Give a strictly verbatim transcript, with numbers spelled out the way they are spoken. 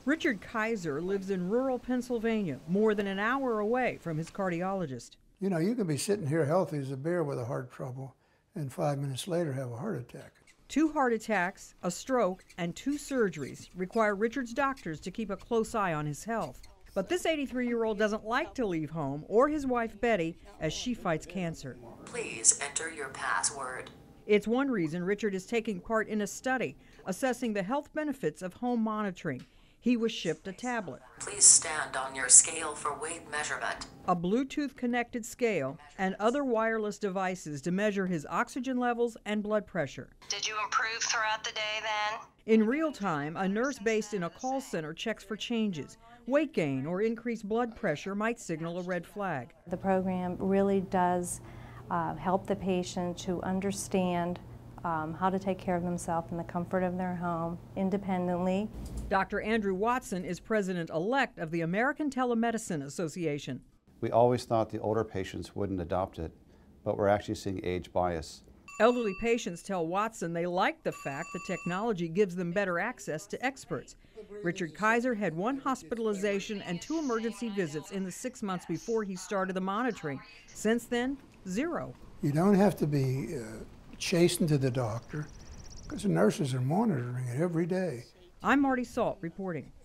Richard Kaiser lives in rural Pennsylvania, more than an hour away from his cardiologist. You know, you can be sitting here healthy as a bear with a heart trouble and five minutes later have a heart attack. Two heart attacks, a stroke, and two surgeries require Richard's doctors to keep a close eye on his health. But this eighty-three-year-old doesn't like to leave home or his wife Betty as she fights cancer. Please enter your password. It's one reason Richard is taking part in a study assessing the health benefits of home monitoring. He was shipped a tablet. Please stand on your scale for weight measurement. A Bluetooth-connected scale and other wireless devices to measure his oxygen levels and blood pressure. Did you improve throughout the day then? In real time, a nurse based in a call center checks for changes. Weight gain or increased blood pressure might signal a red flag. The program really does uh, help the patient to understand Um, how to take care of themselves in the comfort of their home independently. Doctor Andrew Watson is president-elect of the American Telemedicine Association. We always thought the older patients wouldn't adopt it, but we're actually seeing age bias. Elderly patients tell Watson they like the fact the technology gives them better access to experts. Richard Kaiser had one hospitalization and two emergency visits in the six months before he started the monitoring. Since then, zero. You don't have to be uh, chasing to the doctor because the nurses are monitoring it every day. I'm Marty Salt reporting.